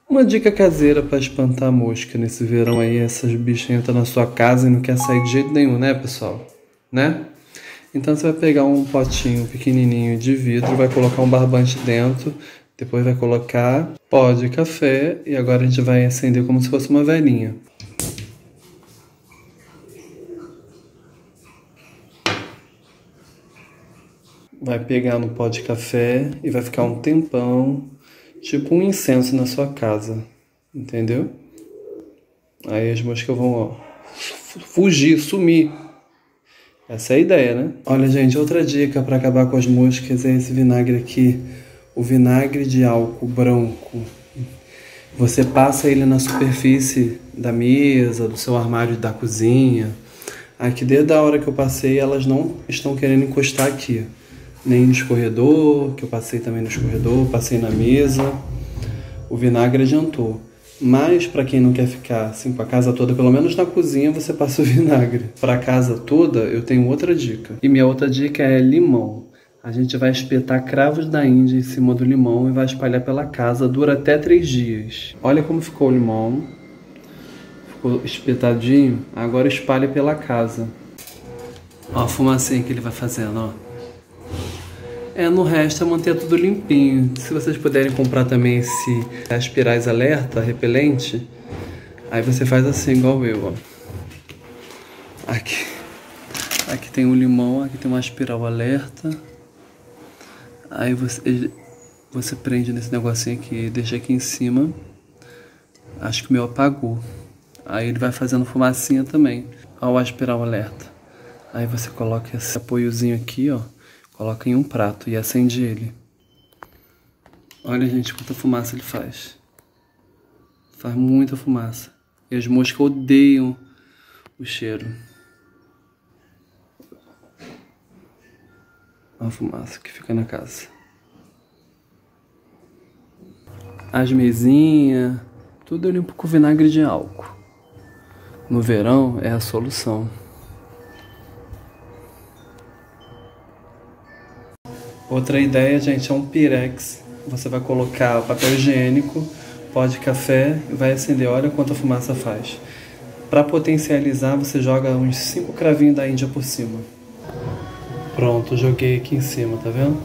Uma dica caseira para espantar a mosca nesse verão aí, essas bichinhas estão na sua casa e não quer sair de jeito nenhum, né, pessoal? Né? Então você vai pegar um potinho pequenininho de vidro, vai colocar um barbante dentro, depois vai colocar pó de café e agora a gente vai acender como se fosse uma velinha. Vai pegar no pó de café e vai ficar um tempão, tipo um incenso na sua casa, entendeu? Aí as moscas vão, ó, fugir, sumir. Essa é a ideia, né? Olha, gente, outra dica para acabar com as moscas é esse vinagre aqui. O vinagre de álcool branco. Você passa ele na superfície da mesa, do seu armário da cozinha. Aqui, desde a hora que eu passei, elas não estão querendo encostar aqui. Nem no escorredor, que eu passei também no escorredor, passei na mesa. O vinagre adiantou. Mas para quem não quer ficar assim com a casa toda, pelo menos na cozinha você passa o vinagre. Para a casa toda eu tenho outra dica. E minha outra dica é limão. A gente vai espetar cravos da Índia em cima do limão e vai espalhar pela casa. Dura até 3 dias. Olha como ficou o limão. Ficou espetadinho. Agora espalha pela casa. Ó a fumacinha que ele vai fazendo, ó. No resto é manter tudo limpinho. Se vocês puderem comprar também esse aspirais alerta, repelente, aí você faz assim, igual eu, ó. Aqui tem um limão, aqui tem uma aspiral alerta. Aí você prende nesse negocinho aqui, deixa aqui em cima. Acho que o meu apagou. Aí ele vai fazendo fumacinha também. Ó o aspiral alerta. Aí você coloca esse apoiozinho aqui, ó. Coloca em um prato e acende ele. Olha, gente, quanta fumaça ele faz. Faz muita fumaça. E as moscas odeiam o cheiro. Olha a fumaça que fica na casa. As mesinhas, tudo eu limpo com vinagre de álcool. No verão é a solução. Outra ideia, gente, é um pirex. Você vai colocar o papel higiênico, pó de café e vai acender. Olha quanta fumaça faz. Para potencializar, você joga uns 5 cravinhos da Índia por cima. Pronto, joguei aqui em cima, tá vendo?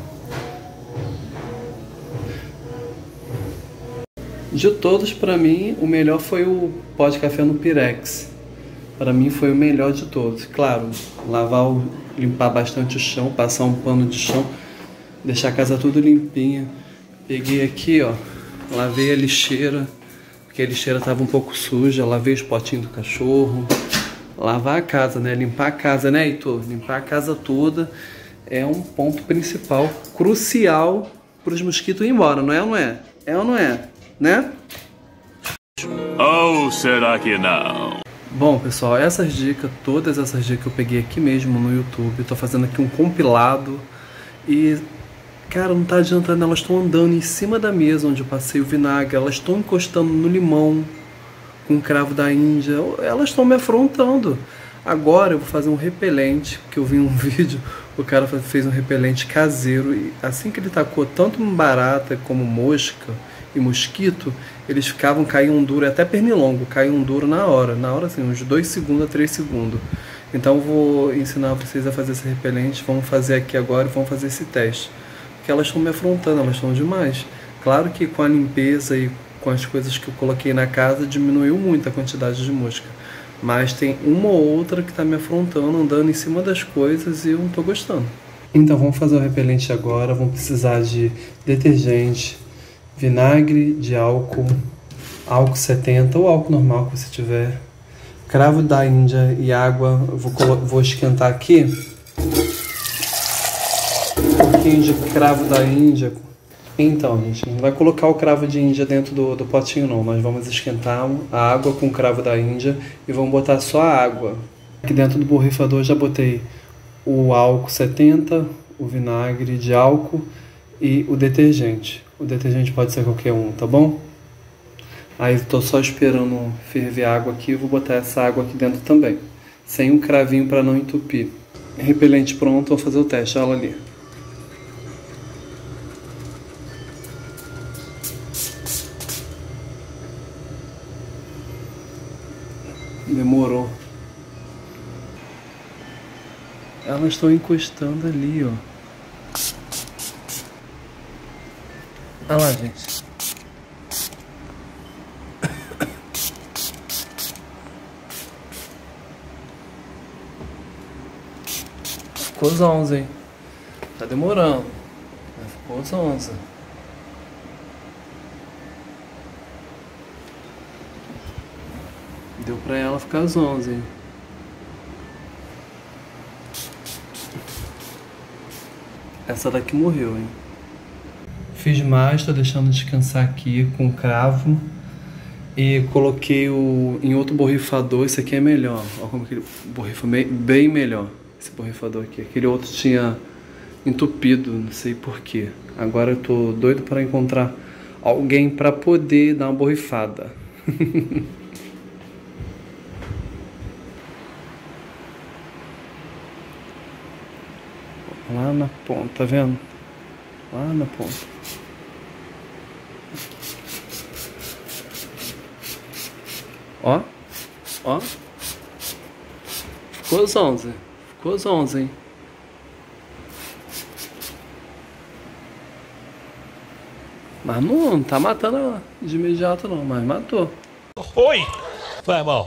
De todos, para mim, o melhor foi o pó de café no pirex. Para mim foi o melhor de todos. Claro, limpar bastante o chão, passar um pano de chão. Deixar a casa tudo limpinha. Peguei aqui, ó, lavei a lixeira, porque a lixeira estava um pouco suja, lavei os potinhos do cachorro. Lavar a casa, né? Limpar a casa, né, Heitor? Limpar a casa toda é um ponto principal, crucial para os mosquitos ir embora, não é ou não é? É ou não é? Né? Ou será que não? Bom, pessoal, todas essas dicas que eu peguei aqui mesmo no YouTube. Eu tô fazendo aqui um compilado e... cara, não tá adiantando, elas estão andando em cima da mesa onde eu passei o vinagre, elas estão encostando no limão com o cravo da Índia, elas estão me afrontando. Agora eu vou fazer um repelente, porque eu vi um vídeo, o cara fez um repelente caseiro e assim que ele tacou tanto barata como mosca e mosquito, eles caíam duro, até pernilongo, caíam duro na hora assim, uns 2 segundos a 3 segundos. Então eu vou ensinar vocês a fazer esse repelente, vamos fazer aqui agora e vamos fazer esse teste. Que elas estão me afrontando, elas estão demais. Claro que com a limpeza e com as coisas que eu coloquei na casa diminuiu muito a quantidade de mosca, mas tem uma ou outra que está me afrontando, andando em cima das coisas e eu não estou gostando. Então vamos fazer o repelente agora. Vamos precisar de detergente, vinagre de álcool, álcool 70 ou álcool normal que você tiver, cravo da Índia e água. Eu vou esquentar aqui um pouquinho de cravo da Índia. Então, gente, não vai colocar o cravo de Índia dentro do potinho não. Nós vamos esquentar a água com o cravo da Índia e vamos botar só a água. Aqui dentro do borrifador já botei o álcool 70, o vinagre de álcool e o detergente. O detergente pode ser qualquer um, tá bom? Aí estou só esperando ferver a água aqui e vou botar essa água aqui dentro também. Sem um cravinho para não entupir. Repelente pronto, vou fazer o teste, olha ali. Demorou. Elas estão encostando ali, ó. Olha lá, gente. Ficou os 11, hein? Tá demorando. Ficou os 11. Deu pra ela ficar os 11, hein? Essa daqui morreu, hein? Fiz mais, tô deixando descansar aqui com cravo. E coloquei em outro borrifador. Esse aqui é melhor. Olha como que ele borrifa bem melhor. Esse borrifador aqui. Aquele outro tinha entupido, não sei porquê. Agora eu tô doido para encontrar alguém para poder dar uma borrifada. Lá na ponta, tá vendo? Lá na ponta. Ó, ó. Ficou os 11. Ficou os 11, hein? Mas não tá matando ela de imediato não, mas matou. Oi! Vai, irmão.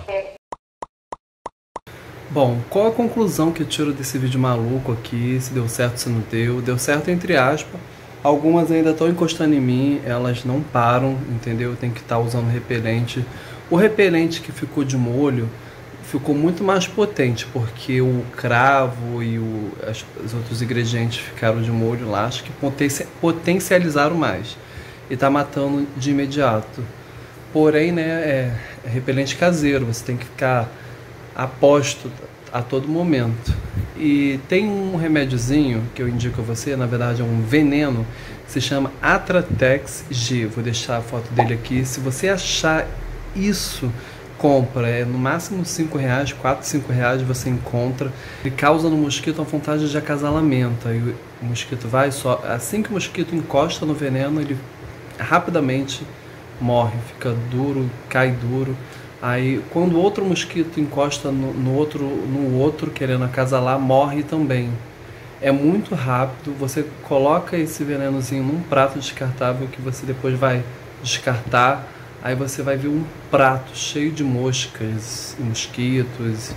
Bom, qual a conclusão que eu tiro desse vídeo maluco aqui? Se deu certo, se não deu. Deu certo entre aspas. Algumas ainda estão encostando em mim, elas não param, entendeu? Tem que estar usando repelente. O repelente que ficou de molho ficou muito mais potente, porque o cravo e os outros ingredientes ficaram de molho lá, acho que potencializaram mais. E tá matando de imediato. Porém, né, é repelente caseiro, você tem que ficar aposto a todo momento. E tem um remédiozinho que eu indico a você, na verdade é um veneno, que se chama Atratex G. Vou deixar a foto dele aqui. Se você achar isso, compra. É no máximo R$5, 4, 5 reais você encontra. Ele causa no mosquito uma vontade de acasalamento. Aí o mosquito vai só. Assim que o mosquito encosta no veneno, ele rapidamente morre, fica duro, cai duro. Aí quando outro mosquito encosta no outro querendo acasalar, morre também. É muito rápido. Você coloca esse venenozinho num prato descartável que você depois vai descartar. Aí você vai ver um prato cheio de moscas e mosquitos.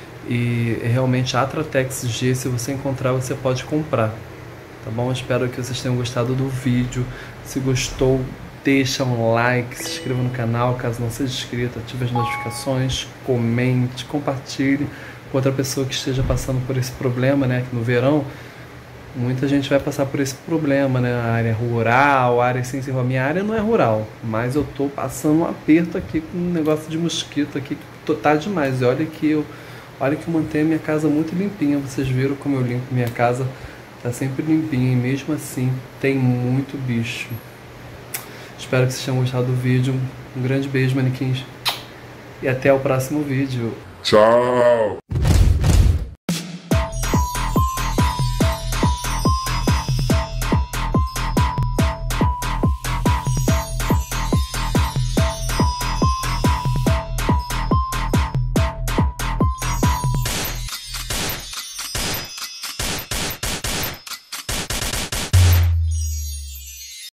E realmente a Atratex G, se você encontrar, você pode comprar. Tá bom? Espero que vocês tenham gostado do vídeo. Se gostou, deixa um like, se inscreva no canal caso não seja inscrito, ative as notificações, comente, compartilhe com outra pessoa que esteja passando por esse problema, né? Que no verão muita gente vai passar por esse problema, né? A área rural, a área sem ser. A minha área não é rural, mas eu tô passando um aperto aqui com um negócio de mosquito aqui que tá demais. E olha que eu mantenho a minha casa muito limpinha. Vocês viram como eu limpo minha casa, tá sempre limpinha e mesmo assim tem muito bicho. Espero que vocês tenham gostado do vídeo. Um grande beijo, manequins. E até o próximo vídeo. Tchau!